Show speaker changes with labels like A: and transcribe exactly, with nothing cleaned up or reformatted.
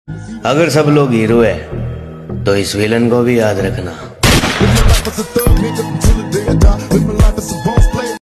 A: अगर सब लोग हीरो है तो इस विलन को भी याद रखना।